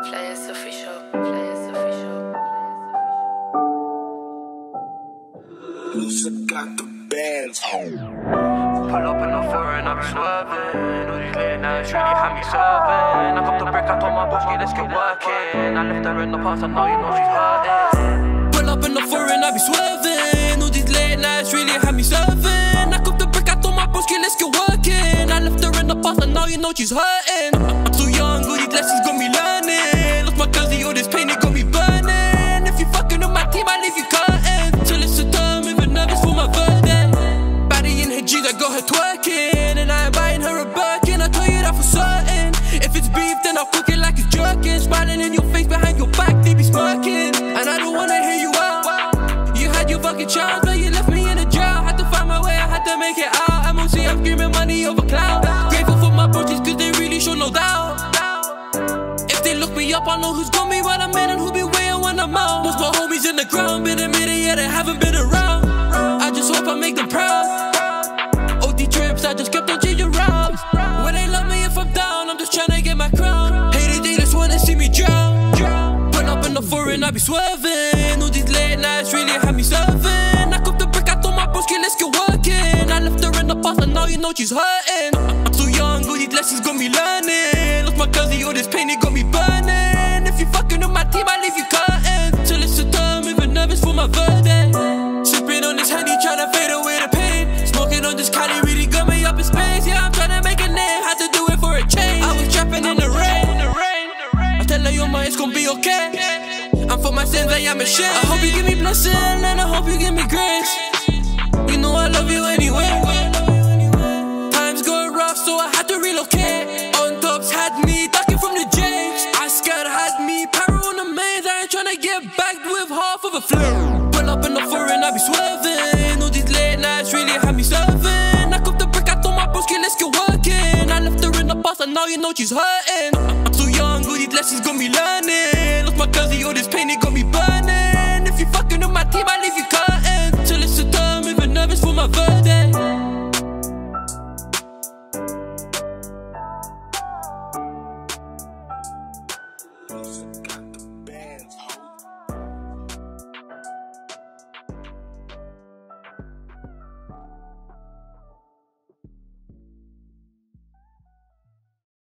Players official, players official. Lucy got the bands home. Pull up in the foreign, I be swerving. All these late nights really had me serving. I got the brick, I told my boss, let's get working. I left her in the past, I know you know she's hurting. Pull up in the foreign, I be swerving. All these late nights really had me serving. I got the brick, I told my boss, let's get working. I left her in the past, I know you know she's hurting. I'm so young, all these lessons got me learning. Lost my cousin, all this pain, it got me burning. If you fucking with my team, I leave you curtain. Till it's a term, even nervous for my verdict. Baddie in her G, I got her twerking. And I ain't buying her a Birkin, I tell you that for certain. If it's beef, then I'll cook it like it's jerkin. Smiling in your face, behind your back, they be smirking. And I don't wanna hear you out. You had your fucking chance, but you left me in a jail. Had to find my way, I had to make it out. I'm screaming money over cloud. Grateful for my bros, cause they really show no doubt. If they look me up, I know who's got me when I'm in and who be waiting when I'm out. Most my homies in the ground, been admitted, yeah, they haven't been around. I just hope I make them proud. OD trips, I just kept on changing routes. When they love me if I'm down, I'm just trying to get my crown. Hey, they just wanna see me drown. Put up in the foreign, I be swerving. All these late nights really had me serving. I cop the brick, I told my broski, let's get working. I left her in the past, and now you know she's hurting. I'm so young, all these lessons got me learning. Lost my cousin, all this pain, it got me burning. If you fucking with my team, I leave you curtain. Till it's a term, even nervous for my verdict. Sipping on this honey, tryna fade away the pain. Smoking on this Cali, really got me up in space. Yeah, I'm tryna make a name, had to do it for a change. I was trapping in the rain. I tell her, yo, ma, it's gon' be okay. I'm for my sins, I am ashamed. I hope you give me blessing, and I hope you give me grace. You know I love you anyway. Times go rough, so I had to relocate. On tops had me ducking from the James. I scared had me power on the mains. I ain't tryna get back with half of a flame. Pull up in the foreign, I be swerving. All these late nights really had me serving. I cop the brick, I told my broski, let's get working. I left her in the past, and now you know she's hurting. I'm so young, all these lessons got me learning. Lost my cousin, all this pain, it got me burning. If you fucking with my team, I leave you curtain. Till it's a term, even nervous for my verdict. Lucy